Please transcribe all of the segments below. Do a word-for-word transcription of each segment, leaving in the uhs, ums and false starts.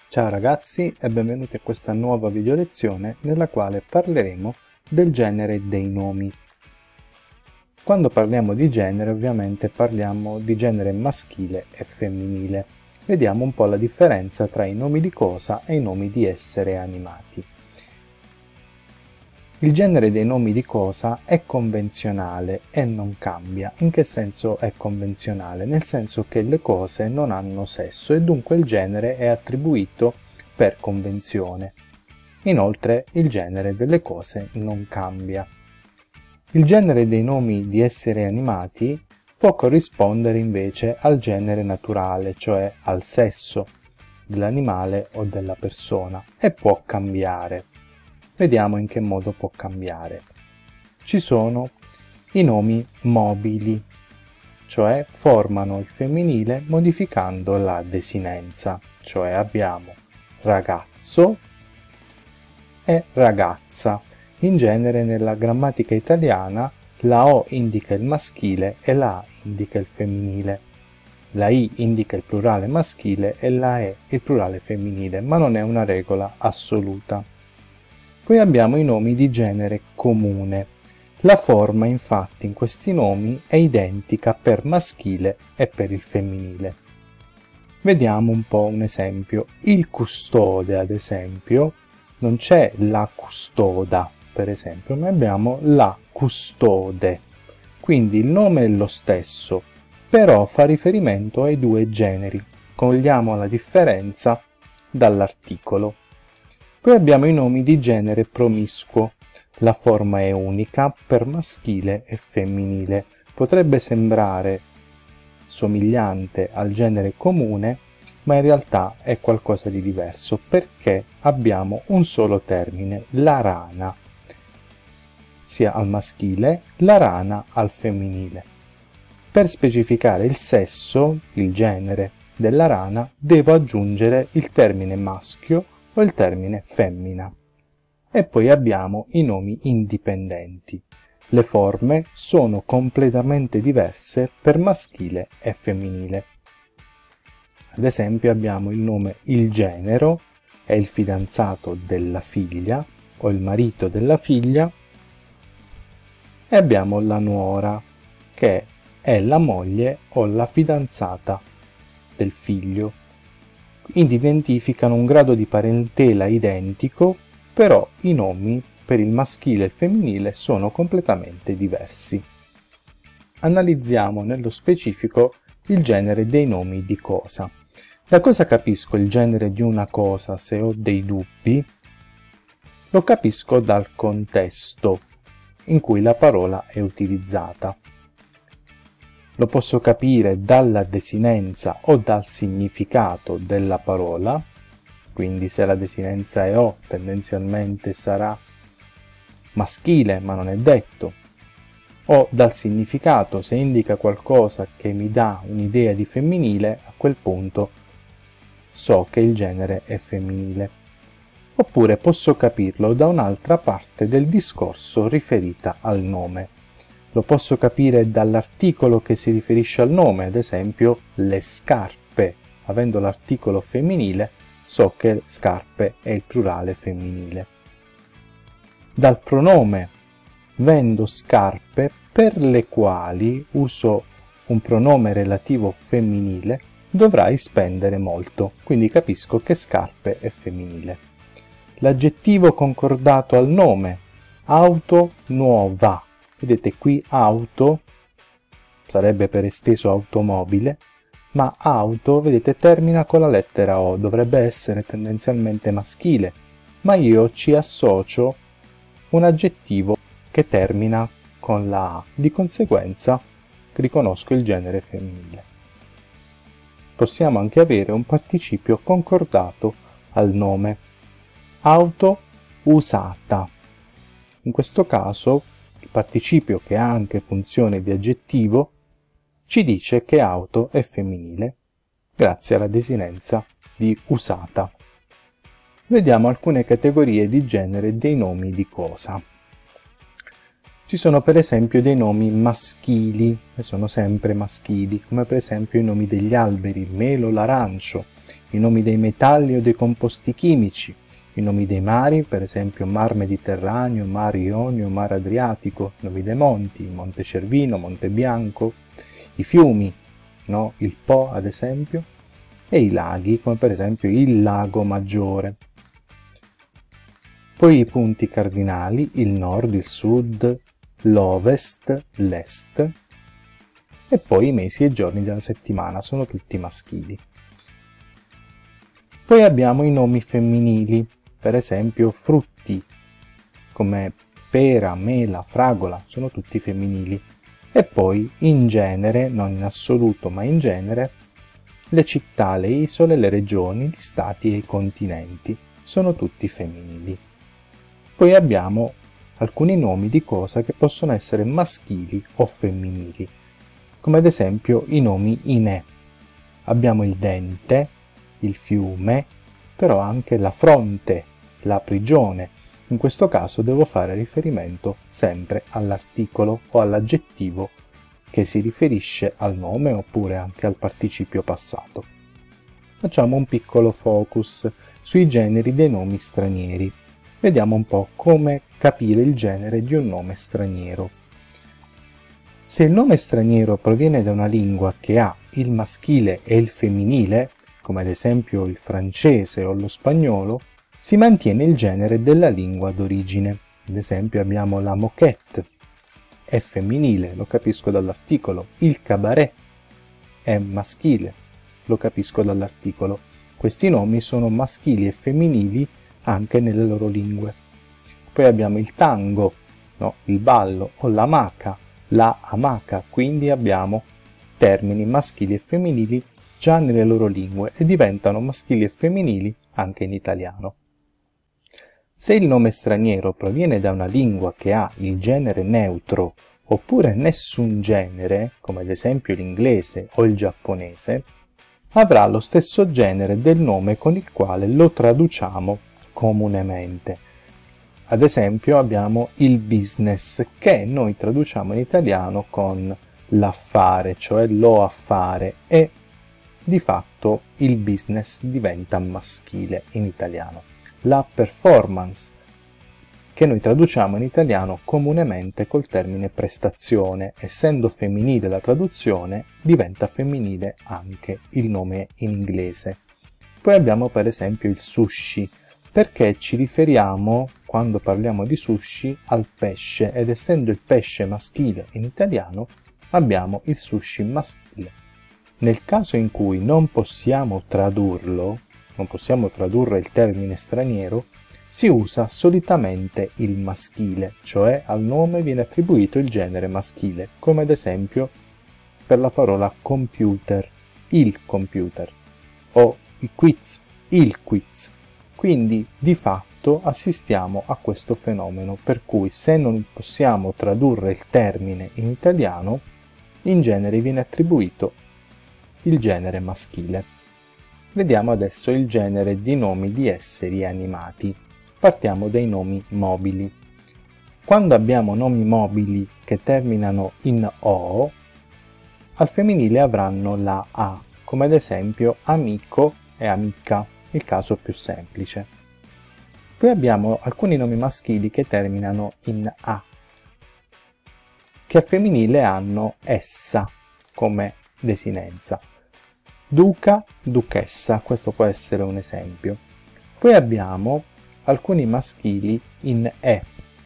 Ciao ragazzi e benvenuti a questa nuova video lezione nella quale parleremo del genere dei nomi. Quando parliamo di genere ovviamente parliamo di genere maschile e femminile. Vediamo un po' la differenza tra i nomi di cosa e i nomi di esseri animati. Il genere dei nomi di cosa è convenzionale e non cambia. In che senso è convenzionale? Nel senso che le cose non hanno sesso e dunque il genere è attribuito per convenzione. Inoltre il genere delle cose non cambia. Il genere dei nomi di esseri animati può corrispondere invece al genere naturale, cioè al sesso dell'animale o della persona, e può cambiare. Vediamo in che modo può cambiare. Ci sono i nomi mobili, cioè formano il femminile modificando la desinenza, cioè abbiamo ragazzo e ragazza. In genere nella grammatica italiana la O indica il maschile e la A indica il femminile. La I indica il plurale maschile e la E il plurale femminile, ma non è una regola assoluta. Poi abbiamo i nomi di genere comune. La forma infatti in questi nomi è identica per maschile e per il femminile. Vediamo un po' un esempio. Il custode, ad esempio, non c'è la custoda, per esempio, ma abbiamo la custode. Quindi il nome è lo stesso, però fa riferimento ai due generi. Cogliamo la differenza dall'articolo. Poi abbiamo i nomi di genere promiscuo. La forma è unica per maschile e femminile. Potrebbe sembrare somigliante al genere comune, ma in realtà è qualcosa di diverso perché abbiamo un solo termine, la rana, sia al maschile, la rana al femminile. Per specificare il sesso, il genere della rana, devo aggiungere il termine maschio o il termine femmina. E poi abbiamo i nomi indipendenti. Le forme sono completamente diverse per maschile e femminile. Ad esempio abbiamo il nome il genero, è il fidanzato della figlia o il marito della figlia, e abbiamo la nuora, che è la moglie o la fidanzata del figlio. Quindi identificano un grado di parentela identico, però i nomi per il maschile e il femminile sono completamente diversi. Analizziamo nello specifico il genere dei nomi di cosa. Da cosa capisco il genere di una cosa se ho dei dubbi? Lo capisco dal contesto in cui la parola è utilizzata. Lo posso capire dalla desinenza o dal significato della parola, quindi se la desinenza è O tendenzialmente sarà maschile, ma non è detto, o dal significato, se indica qualcosa che mi dà un'idea di femminile, a quel punto so che il genere è femminile. Oppure posso capirlo da un'altra parte del discorso riferita al nome. Lo posso capire dall'articolo che si riferisce al nome, ad esempio le scarpe. Avendo l'articolo femminile, so che scarpe è il plurale femminile. Dal pronome vendo scarpe per le quali uso un pronome relativo femminile, dovrai spendere molto, quindi capisco che scarpe è femminile. L'aggettivo concordato al nome, auto nuova. Vedete qui auto sarebbe per esteso automobile, ma auto, vedete, termina con la lettera O, dovrebbe essere tendenzialmente maschile, ma io ci associo un aggettivo che termina con la A, di conseguenza riconosco il genere femminile. Possiamo anche avere un participio concordato al nome, auto usata. In questo caso il participio, che ha anche funzione di aggettivo, ci dice che auto è femminile grazie alla desinenza di usata. Vediamo alcune categorie di genere dei nomi di cosa. Ci sono per esempio dei nomi maschili, e sono sempre maschili, come per esempio i nomi degli alberi, il melo, l'arancio, i nomi dei metalli o dei composti chimici, i nomi dei mari, per esempio Mar Mediterraneo, Mar Ionio, Mar Adriatico, i nomi dei monti, Monte Cervino, Monte Bianco, i fiumi, no? Il Po ad esempio, e i laghi, come per esempio il Lago Maggiore. Poi i punti cardinali, il nord, il sud, l'ovest, l'est, e poi i mesi e i giorni della settimana, sono tutti maschili. Poi abbiamo i nomi femminili, per esempio frutti, come pera, mela, fragola, sono tutti femminili. E poi in genere, non in assoluto ma in genere, le città, le isole, le regioni, gli stati e i continenti, sono tutti femminili. Poi abbiamo alcuni nomi di cosa che possono essere maschili o femminili, come ad esempio i nomi inè. Abbiamo il dente, il fiume, però anche la fronte, la prigione. In questo caso devo fare riferimento sempre all'articolo o all'aggettivo che si riferisce al nome oppure anche al participio passato. Facciamo un piccolo focus sui generi dei nomi stranieri. Vediamo un po' come capire il genere di un nome straniero. Se il nome straniero proviene da una lingua che ha il maschile e il femminile, come ad esempio il francese o lo spagnolo, si mantiene il genere della lingua d'origine. Ad esempio abbiamo la moquette, è femminile, lo capisco dall'articolo. Il cabaret è maschile, lo capisco dall'articolo. Questi nomi sono maschili e femminili anche nelle loro lingue. Poi abbiamo il tango, no? Il ballo, o la maca, la hamaca, quindi abbiamo termini maschili e femminili già nelle loro lingue e diventano maschili e femminili anche in italiano. Se il nome straniero proviene da una lingua che ha il genere neutro oppure nessun genere, come ad esempio l'inglese o il giapponese, avrà lo stesso genere del nome con il quale lo traduciamo comunemente. Ad esempio abbiamo il business, che noi traduciamo in italiano con l'affare, cioè lo affare, e di fatto il business diventa maschile in italiano. La performance, che noi traduciamo in italiano comunemente col termine prestazione, essendo femminile la traduzione, diventa femminile anche il nome in inglese. Poi abbiamo per esempio il sushi, perché ci riferiamo, quando parliamo di sushi, al pesce, ed essendo il pesce maschile in italiano, abbiamo il sushi maschile. Nel caso in cui non possiamo tradurlo, non possiamo tradurre il termine straniero, si usa solitamente il maschile, cioè al nome viene attribuito il genere maschile, come ad esempio per la parola computer, il computer, o il quiz, il quiz. Quindi di fatto assistiamo a questo fenomeno, per cui se non possiamo tradurre il termine in italiano, in genere viene attribuito il genere maschile. Vediamo adesso il genere di nomi di esseri animati. Partiamo dai nomi mobili. Quando abbiamo nomi mobili che terminano in O, al femminile avranno la A, come ad esempio amico e amica, il caso più semplice. Poi abbiamo alcuni nomi maschili che terminano in A, che al femminile hanno essa come desinenza. Duca, duchessa, questo può essere un esempio. Poi abbiamo alcuni maschili in E.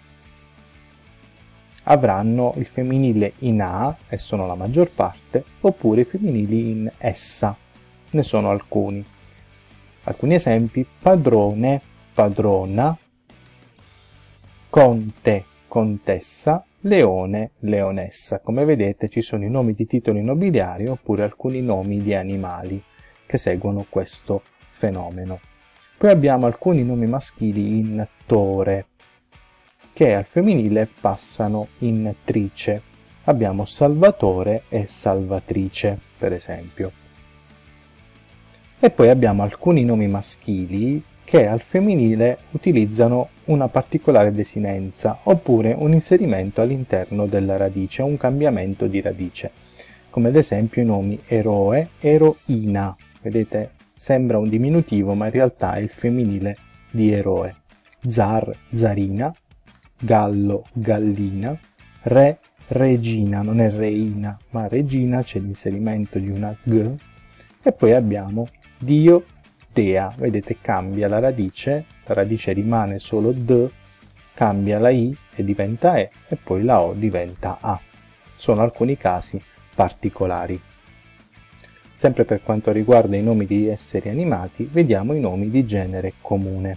Avranno il femminile in A, e sono la maggior parte, oppure i femminili in essa, ne sono alcuni. Alcuni esempi: padrone, padrona, conte, contessa, leone, leonessa. Come vedete ci sono i nomi di titoli nobiliari oppure alcuni nomi di animali che seguono questo fenomeno. Poi abbiamo alcuni nomi maschili in tore, che al femminile passano in trice. Abbiamo Salvatore e Salvatrice, per esempio. E poi abbiamo alcuni nomi maschili che al femminile utilizzano una particolare desinenza oppure un inserimento all'interno della radice, un cambiamento di radice, come ad esempio i nomi eroe, eroina. Vedete sembra un diminutivo ma in realtà è il femminile di eroe. Zar, zarina, gallo, gallina, re, regina, non è reina ma regina, c'è l'inserimento di una g, e poi abbiamo dio, dea, vedete cambia la radice, la radice rimane solo d, cambia la i e diventa e, e poi la o diventa a. Sono alcuni casi particolari. Sempre per quanto riguarda i nomi di esseri animati, vediamo i nomi di genere comune.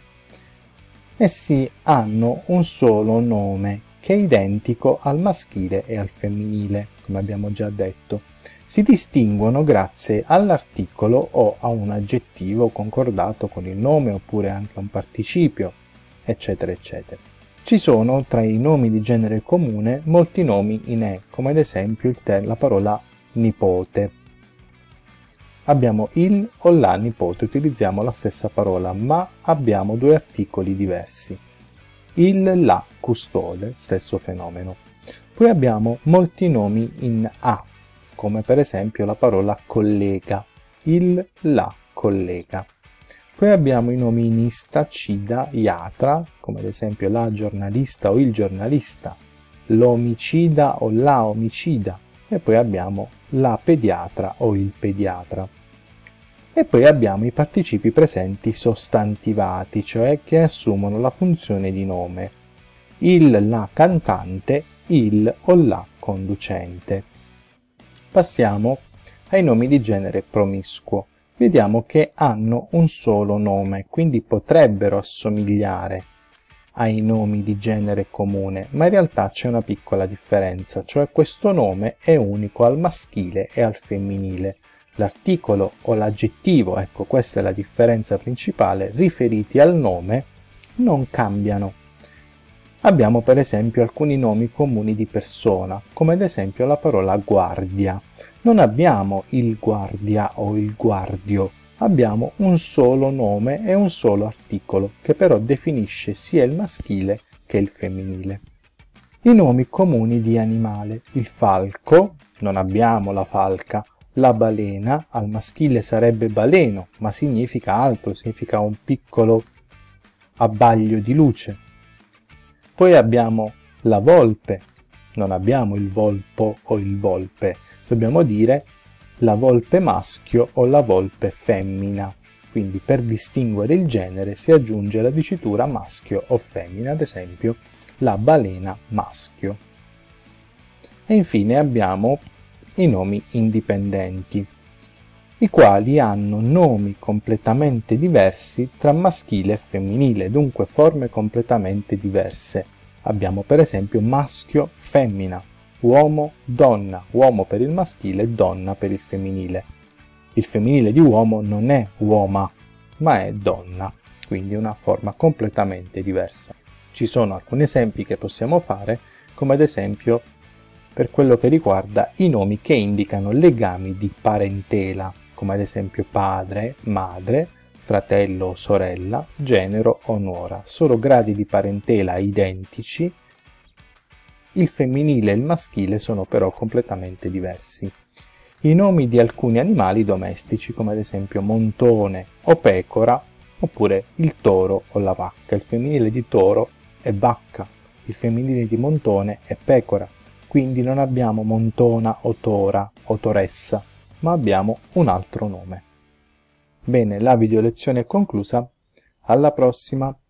Essi hanno un solo nome che è identico al maschile e al femminile, come abbiamo già detto. Si distinguono grazie all'articolo o a un aggettivo concordato con il nome oppure anche a un participio, eccetera eccetera. Ci sono tra i nomi di genere comune molti nomi in e, come ad esempio il la parola nipote. Abbiamo il o la nipote, utilizziamo la stessa parola, ma abbiamo due articoli diversi. Il, la, custode, stesso fenomeno. Poi abbiamo molti nomi in a, come per esempio la parola collega, il, la, collega. Poi abbiamo i nomi in ista, cida, iatra, come ad esempio la giornalista o il giornalista, l'omicida o la omicida, e poi abbiamo la pediatra o il pediatra. E poi abbiamo i participi presenti sostantivati, cioè che assumono la funzione di nome. Il, la cantante, il o la conducente. Passiamo ai nomi di genere promiscuo. Vediamo che hanno un solo nome, quindi potrebbero assomigliare ai nomi di genere comune, ma in realtà c'è una piccola differenza, cioè questo nome è unico al maschile e al femminile. L'articolo o l'aggettivo, ecco questa è la differenza principale, riferiti al nome non cambiano. Abbiamo per esempio alcuni nomi comuni di persona, come ad esempio la parola guardia. Non abbiamo il guardia o il guardio, abbiamo un solo nome e un solo articolo, che però definisce sia il maschile che il femminile. I nomi comuni di animale. Il falco, non abbiamo la falca. La balena, al maschile sarebbe baleno, ma significa altro, significa un piccolo abbaglio di luce. Poi abbiamo la volpe, non abbiamo il volpo o il volpe, dobbiamo dire la volpe maschio o la volpe femmina, quindi per distinguere il genere si aggiunge la dicitura maschio o femmina, ad esempio la balena maschio. E infine abbiamo i nomi indipendenti, i quali hanno nomi completamente diversi tra maschile e femminile, dunque forme completamente diverse. Abbiamo per esempio maschio, femmina, uomo, donna, uomo per il maschile, donna per il femminile. Il femminile di uomo non è uoma, ma è donna, quindi una forma completamente diversa. Ci sono alcuni esempi che possiamo fare, come ad esempio per quello che riguarda i nomi che indicano legami di parentela, come ad esempio padre, madre, fratello o sorella, genero o nuora. Sono gradi di parentela identici, il femminile e il maschile sono però completamente diversi. I nomi di alcuni animali domestici, come ad esempio montone o pecora, oppure il toro o la vacca. Il femminile di toro è vacca, il femminile di montone è pecora. Quindi non abbiamo montona o tora o toressa, ma abbiamo un altro nome. Bene, la video lezione è conclusa, alla prossima!